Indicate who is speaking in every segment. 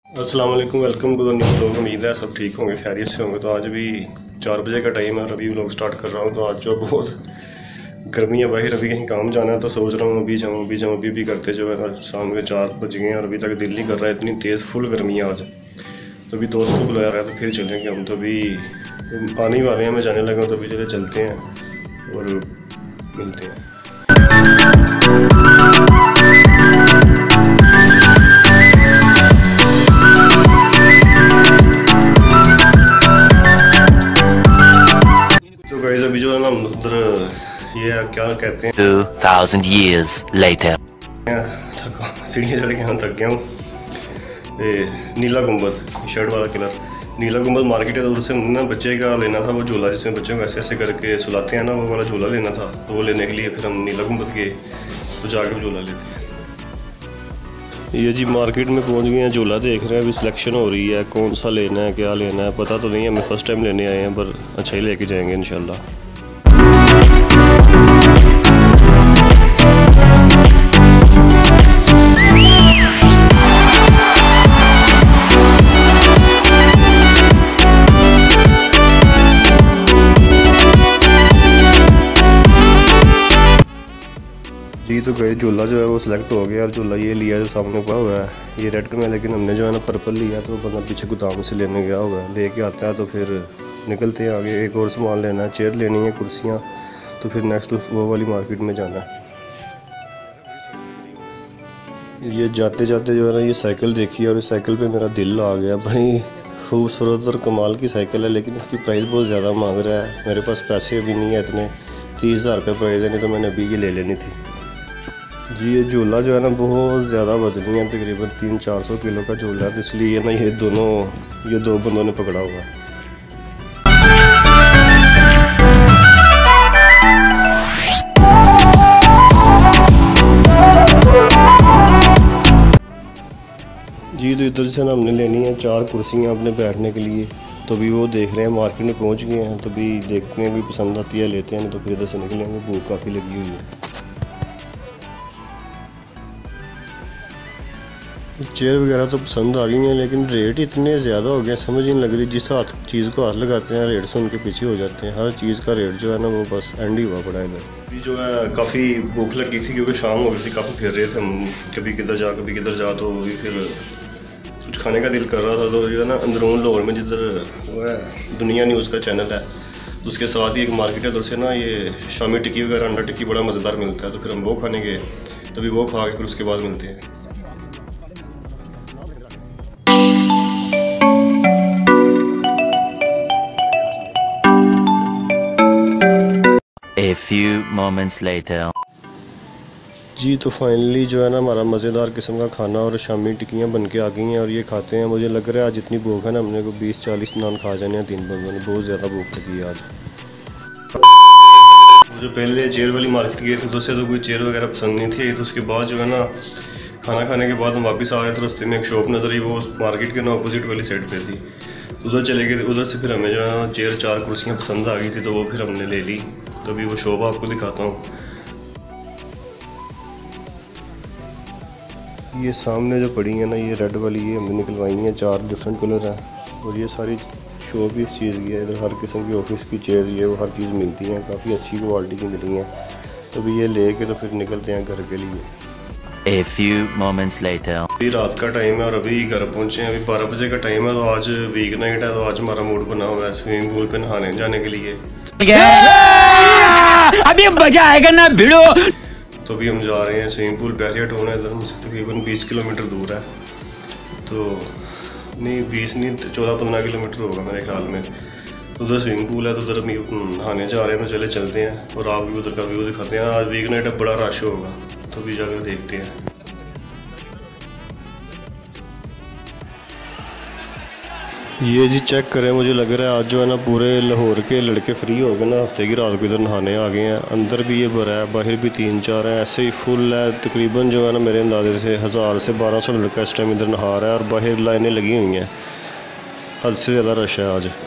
Speaker 1: अस्सलाम वालेकुम, welcome to the new vlog. उम्मीद है सब ठीक होंगे, खैरियत से होंगे। तो आज भी 4 बजे का टाइम है और अभी व्लॉग स्टार्ट कर रहा हूँ। तो आज जो बहुत गर्मी है बाहर, अभी कहीं काम जाना है तो सोच रहा हूँ अभी भी करते जो है। शाम के 4 बज गए हैं और अभी तक दिल नहीं कर रहा है, इतनी तेज़ फुल गर्मी है आज। तो अभी दोस्त को बुलाया रहा है तो फिर चलेंगे हम। तो अभी आने ही वाले हैं, मैं जाने लगा हूँ। तो अभी चले चलते हैं और मिलते हैं। अभी जो है ना उधर ये क्या कहते हैं
Speaker 2: 2000 years later
Speaker 1: सीढ़ियाँ चढ़ के यहाँ थक गया हूँ। नीला गुंबद शर्ट वाला किलर नीला गुंबद मार्केट है। तो उससे ना बच्चे का लेना था वो झूला, जिसमें बच्चों को ऐसे ऐसे करके सुलाते हैं ना, वो वाला झूला लेना था। तो वो लेने के लिए फिर हम नीला गुंबद गए तो जाकर झूला लेते हैं। ये जी मार्केट में पहुंच गए हैं, झूला देख रहे हैं। अभी सिलेक्शन हो रही है, कौन सा लेना है क्या लेना है पता तो नहीं है। हमें फर्स्ट टाइम लेने आए हैं, पर अच्छा ही लेके जाएंगे इंशाल्लाह। जी तो गए, झूला जो है वो सिलेक्ट हो गया। और झूला ये लिया जो सामने पड़ा हुआ है, ये रेड का में, लेकिन हमने जो है ना पर्पल लिया। तो बंदा पीछे गोदाम से लेने गया होगा, लेके आता है तो फिर निकलते हैं आगे। एक और सामान लेना है, चेयर लेनी है, कुर्सियाँ। तो फिर नेक्स्ट वो वाली मार्केट में जाना है। ये जाते जाते जो है ना ये साइकिल देखी और इस साइकिल पे मेरा दिल आ गया। बड़ी खूबसूरत और कमाल की साइकिल है, लेकिन इसकी प्राइस बहुत ज़्यादा मांग रहा है। मेरे पास पैसे भी नहीं है इतने, 30,000 रुपये प्राइस है, नहीं तो मैंने अभी ये ले लेनी थी। जी ये झूला जो है ना बहुत ज़्यादा वजनी है, तकरीबन 300-400 किलो का झूला है। तो इसलिए ना ये दो बंदों ने पकड़ा हुआ है। जी तो इधर से ना हमने लेनी है 4 कुर्सियाँ अपने बैठने के लिए। तो अभी वो देख रहे हैं, मार्केट में पहुंच गए हैं। तो अभी देखते हैं, अभी पसंद आती है लेते हैं, तो फिर इधर से निकलेंगे। भूख काफ़ी लगी हुई है। चेयर वगैरह तो पसंद आ गई हैं, लेकिन रेट इतने ज़्यादा हो गए समझ ही नहीं लग रही। जिस चीज़ को हाथ लगाते हैं रेट से उनके पीछे हो जाते हैं। हर चीज़ का रेट जो है ना वो बस एंड ही हुआ पड़ा है इधर। अभी जो है काफ़ी भूख लगी थी क्योंकि शाम हो गई थी, काफ़ी फिर रहे थे हम, कभी किधर जा। तो अभी फिर कुछ खाने का दिल कर रहा था। तो जो है ना अंदरून लाहौर में जिधर वो है दुनिया न्यूज़ का चैनल है, तो उसके साथ ही एक मार्केट है। उधर से ना ये शामी टिक्की वगैरह, अंडा टिक्की बड़ा मज़ेदार मिलता है। तो फिर हम वो खाने गए। तो अभी वो खा के फिर उसके बाद मिलते हैं।
Speaker 2: A few moments later.
Speaker 1: जी तो फाइनली जो है ना हमारा मज़ेदार किस्म का खाना और शामी टिक्कियाँ बन के आ गई हैं और ये खाते हैं। मुझे लग रहा है आज इतनी भूख है ना, हमने को 20-40 नान खा जाने हैं 3 बंदों ने। बहुत ज़्यादा भूख लगी है आज। जो पहले चेयर वाली मार्केट गए थे, तो उससे तो कोई चेयर वगैरह पसंद नहीं थी। तो उसके बाद जो है ना खाना खाने के बाद हम वापस आ रहे थे, रास्ते में एक शॉप नजर आई, वो मार्केट के ना अपोजिट वाली साइड पे थी। तो उधर चले गए। उधर से फिर हमें जो है ना चेयर 4 कुर्सियाँ पसंद आ गई थी, तो वो फिर हमने ले ली। तो अभी वो शॉप आपको दिखाता हूँ। ये सामने जो पड़ी है ना ये रेड वाली, ये हमने निकलवाई है। 4 डिफरेंट कलर हैं और ये सारी शॉप भी इस चीज़ की है। इधर हर किस्म की ऑफिस की चेयर ये वो हर चीज़ मिलती हैं, काफ़ी अच्छी क्वालिटी की मिली हैं। तो अभी ये लेके तो फिर निकलते हैं घर के लिए।
Speaker 2: A few moments later.
Speaker 1: अभी रात का टाइम है और अभी घर पहुंचे हैं। अभी 12 बजे का टाइम है। तो आज वीक नाइट है, तो आज हमारा मूड बना हुआ है स्विमिंग पूल पे नहाने जाने के लिए।
Speaker 3: अभी मजा आएगा ना भिड़ो।
Speaker 1: तो अभी हम जा रहे हैं स्विमिंग पूल। बैरियर टाउन है, इधर हमसे तकरीबन 20 किलोमीटर दूर है। तो नहीं 20 नहीं 14-15 किलोमीटर होगा मेरे ख्याल में। तो उधर स्विमिंग पूल है, तो उधर नहाने जा रहे हैं। तो चले चलते हैं और आप भी उधर का व्यू दिखाते हैं। आज वीक नाइट है, बड़ा रश होगा, तो भी जाकर देखते हैं। ये जी चेक करें, मुझे लग रहा है आज जो है ना पूरे लाहौर के लड़के फ्री हो गए ना, हफ्ते की रात को इधर नहाने आ गए हैं। अंदर भी ये भरा है, बाहर भी 3-4 हैं, ऐसे ही फुल है। तकरीबन जो है ना मेरे अंदाजे से 1000 से 1200 लड़का इस टाइम इधर नहा रहा है और बाहर लाइनें लगी हुई हैं। हद से ज़्यादा रश है आज।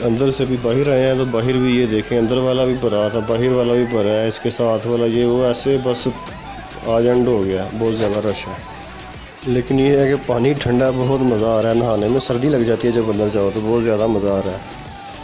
Speaker 1: अंदर से भी बाहर आए हैं तो बाहर भी ये देखें, अंदर वाला भी भरा था, बाहर वाला भी भरा है, इसके साथ वाला ये वो ऐसे बस आज एंड हो गया। बहुत ज़्यादा रश है, लेकिन ये है कि पानी ठंडा है, बहुत मज़ा आ रहा है नहाने में। सर्दी लग जाती है जब अंदर जाओ तो बहुत ज़्यादा मज़ा आ रहा है।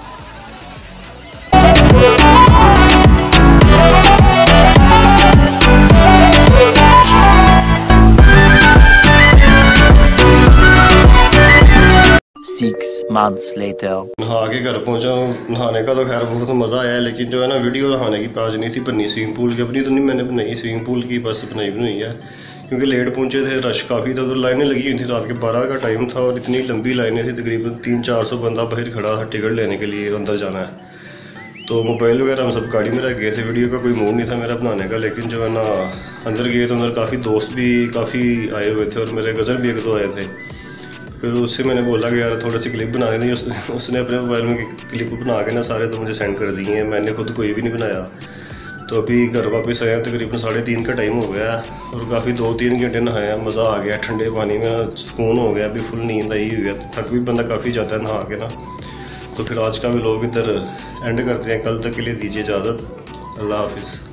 Speaker 2: 6 months later.
Speaker 1: नहा के घर पहुंचा हूँ। नहाने का तो खैर बहुत मज़ा आया, लेकिन जो है ना वीडियो नहाने की पाज नहीं थी बननी। स्विमिंग पूल की अपनी तो नहीं मैंने बनाई, स्विमिंग पूल की बस बनाई है, क्योंकि लेट पहुंचे थे, रश काफ़ी था, तो लाइनें लगी हुई थी। रात के 12 का टाइम था और इतनी लंबी लाइनें थी, तकरीबन 300-400 बंदा बाहर खड़ा था टिकट लेने के लिए अंदर जाना है। तो मोबाइल वगैरह हम सब गाड़ी में रख गए थे, वीडियो का कोई मूड नहीं था मेरा बनाने का। लेकिन जो है ना अंदर गए तो अंदर काफ़ी दोस्त भी काफ़ी आए हुए थे और मेरे कज़न भी 1-2 आए थे। फिर उससे मैंने बोला कि यार थोड़ी सी क्लिप बना दी। उसने अपने मोबाइल में क्लिप बना के ना सारे तो मुझे सेंड कर दिए हैं, मैंने खुद कोई भी नहीं बनाया। तो अभी घर वापस आया, तकरीबन 3:30 का टाइम हो गया और काफ़ी 2-3 घंटे नहाया, मज़ा आ गया, ठंडे पानी में सुकून हो गया, अभी फुल नींद आई हुई है। थक भी बंदा काफ़ी जाता है नहा के ना। तो फिर आज का व्लॉग इधर एंड करते हैं, कल तक के लिए दीजिए इजाज़त। अल्लाह हाफिज़।